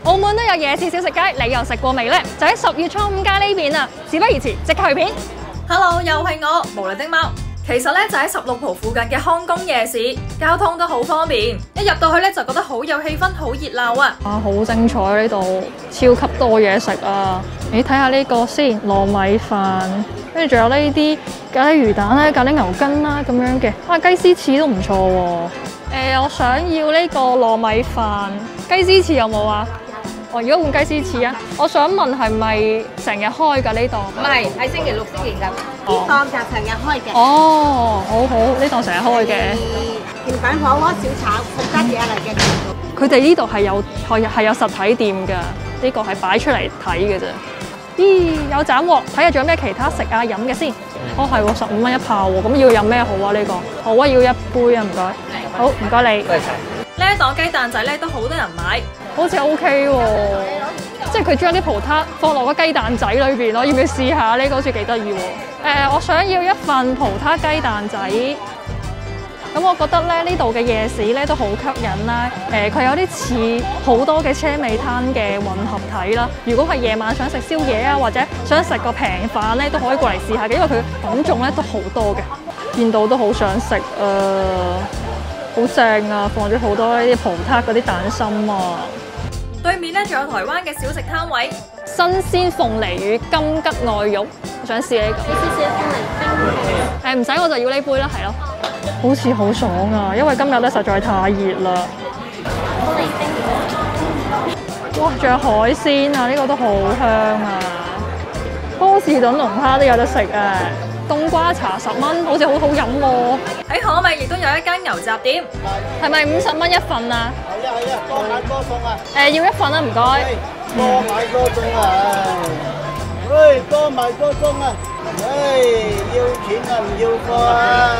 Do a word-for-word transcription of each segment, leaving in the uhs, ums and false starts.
澳門都有夜市小食街，你又食過未呢？就喺十月初五街呢邊啊！事不宜遲，即刻去片。 Hello， 又係我無良的貓。其實咧就喺十六浦附近嘅康公夜市，交通都好方便。一入到去咧就覺得好有氣氛，好熱鬧啊！ 啊，好精彩呢度，超級多嘢食啊！你睇下呢個先，糯米飯，跟住仲有呢啲咖喱魚蛋咧、咖喱牛筋啦咁樣嘅。啊，雞絲翅都唔錯喎。誒，我想要呢個糯米飯，雞絲翅有冇啊？哦，如果換雞絲翅啊，我想問係咪成日開㗎呢檔？ 唔係，係星期六、星期日，呢檔就成日開嘅。 哦，好好，呢檔成日開嘅。 甜品火鍋小炒，好得嘢嚟嘅。 佢哋呢度係有係係有實體店㗎，呢個係擺出嚟睇嘅啫。咦，有斬喎！睇下仲有咩其他食啊飲嘅先。哦，係喎，十五蚊一炮喎，咁要飲咩好啊？呢個好啊，要一杯啊，唔該。好，唔該你。 呢一檔雞蛋仔咧都好多人買， 好似 OK 喎，即係佢將啲葡撻放落個雞蛋仔裏邊咯，要唔要試下？呢個好似幾得意喎。誒、呃，我想要一份葡撻雞蛋仔。咁我覺得咧呢度嘅夜市咧都好吸引啦。誒、呃，佢有啲似好多嘅車尾攤嘅混合體啦。如果係夜晚想食宵夜啊，或者想食個平飯咧，都可以過嚟試下嘅，因為佢品種咧都好多嘅。見到都好想食啊！好正啊！放咗好多呢啲葡撻嗰啲蛋心啊！ 對面咧仲有台灣嘅小食攤位， 新鮮鳳梨與金桔愛玉，我想試呢個。 你試試鳳梨冰？ 誒唔使我就要呢杯啦，係咯。好似好爽啊！因為今日咧實在太熱啦。 鳳梨冰。 哇！仲有海鮮啊！呢、這個都好香啊！波士頓龍蝦都有得食啊！冬瓜茶十蚊，好似好好飲喎。 喺可美亦都有一間牛雜店， 係咪五十蚊一份啊？ 係啊係啊，多買多送啊！ 誒、呃、要一份啊，唔該。 多買多送啊！喂，多買多送啊！唉，要錢啊唔要貨啊！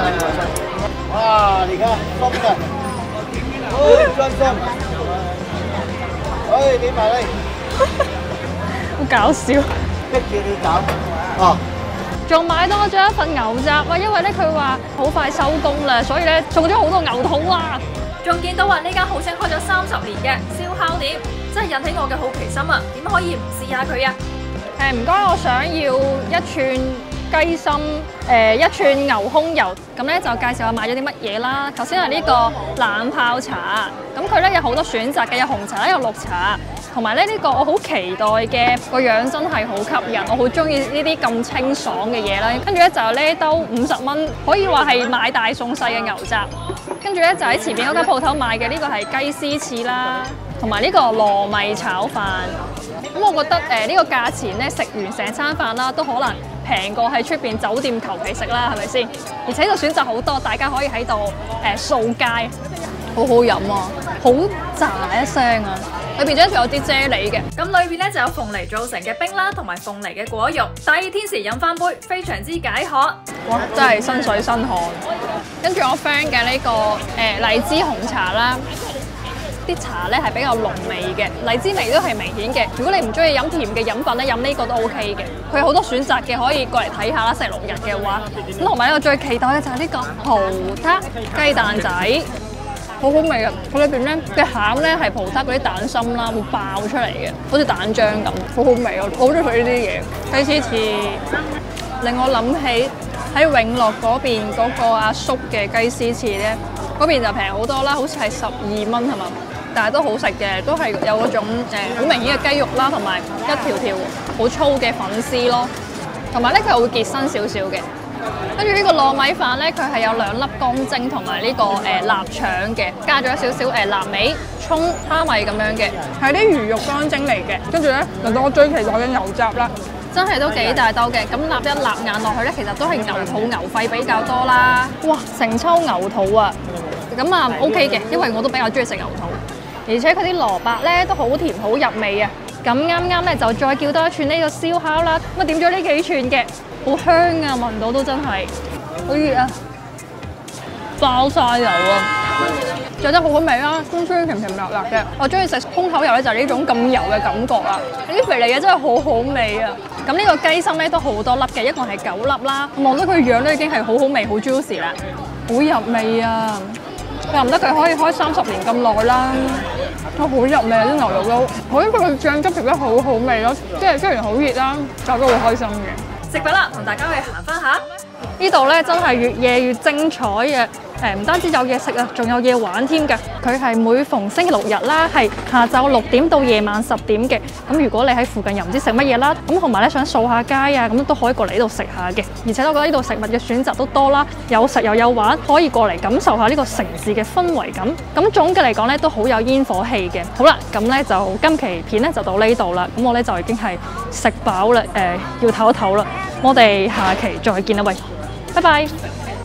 哇，你看鬆的，哎，專鬆，哎，你買嚟， 好搞笑， 逼住你搞，哦。 仲買多咗一份牛雜啊，因為咧佢話好快收工啦，所以咧送咗好多牛肚啊！ 仲見到話呢間號稱開咗三十年嘅燒烤店，真係引起我嘅好奇心啊！點可以唔試下佢啊？ 誒唔該，我想要一串雞心，誒、呃、一串牛胸油，咁咧就介紹下買咗啲乜嘢啦。頭先係呢個冷泡茶，咁佢咧有好多選擇嘅，有紅茶啦，有綠茶。同埋咧呢個我好期待嘅個樣真係好吸引，我好中意呢啲咁清爽嘅嘢啦。跟住咧就有呢兜五十蚊，可以話係買大送細嘅牛雜。跟住咧就喺前面嗰間鋪頭買嘅呢個係雞絲翅啦，同埋呢個糯米炒飯。咁我覺得誒呢、呃呢個價錢咧食完成餐飯啦，都可能平過喺出邊酒店求其食啦，係咪先？而且呢度選擇好多，大家可以喺度誒掃街，好好飲啊，好炸一聲啊！裏邊仲有啲啫喱嘅， 咁裏邊咧就有鳳梨做成嘅冰啦，同埋鳳梨嘅果肉。大熱天時飲翻杯，非常之解渴。 哇！真係身水身汗。跟住我 friend 嘅呢個誒、呃、荔枝紅茶啦，啲茶咧係比較濃味嘅，荔枝味都係明顯嘅。如果你唔中意飲甜嘅飲品咧，飲呢個都 OK 嘅。佢有好多選擇嘅，可以過嚟睇下啦。星期六日嘅話，咁同埋我最期待嘅就係呢個葡撻雞蛋仔。好好味啊！佢裏邊咧嘅餡咧係葡撻嗰啲蛋心啦，會爆出嚟嘅，好似蛋漿咁，好好味啊！我好中意佢呢啲嘢。雞絲翅令我諗起喺永樂嗰邊嗰個阿叔嘅雞絲翅咧，嗰邊就平好多啦，好似係十二蚊係嘛？但係都好食嘅，都係有嗰種誒好明顯嘅雞肉啦，同埋一條條好粗嘅粉絲咯，同埋咧佢係會結身少少嘅。跟住呢個糯米飯咧，佢係有兩粒乾蒸同埋呢個誒、呃、臘腸嘅，加咗少少誒臘味、葱、蝦米咁樣嘅，係啲魚肉乾蒸嚟嘅。跟住咧，輪到我最期待嘅牛雜啦，真係都幾大兜嘅。咁擸一擸眼落去咧，其實都係牛肚牛肺比較多啦。哇，成抽牛肚啊！咁啊 OK 嘅，因為我都比較中意食牛肚，而且佢啲蘿蔔咧都好甜好入味啊。咁啱啱咧就再叫多一串呢個燒烤啦，咁啊點咗呢幾串嘅。好香啊！聞到都真係好熱啊，爆晒油啊！做得好好味啦，酸酸甜甜辣辣嘅。我中意食空口油咧，就係呢種咁油嘅感覺啊！啲肥膩嘢真係好好味啊！咁呢個雞心咧都好多粒嘅，一共係九粒啦。望到佢樣都已經係好好味、好 juicy 啦，好入味啊！怪唔得佢可以開三十年咁耐啦〜 我好入味啊！啲牛肉都，我覺得佢醬汁調得好好味咯，即係雖然好熱啦，但係都好開心嘅。 食飽啦，同大家去行翻下。 呢度咧真係越夜越精彩嘅，誒唔單止有嘢食啊，仲有嘢玩添嘅。佢係每逢星期六日啦，係下晝六點到夜晚十點嘅。咁如果你喺附近又唔知食乜嘢啦，咁同埋咧想掃下街啊，咁都可以過嚟呢度食下嘅。而且我覺得呢度食物嘅選擇都多啦，有食又有玩，可以過嚟感受下呢個城市嘅氛圍感。咁總嘅嚟講咧，都好有煙火氣嘅。好啦，咁咧就今期片咧就到呢度啦。咁我咧就已經係食飽啦，誒、呃、要唞一唞啦。我哋下期再見啦，喂！拜拜。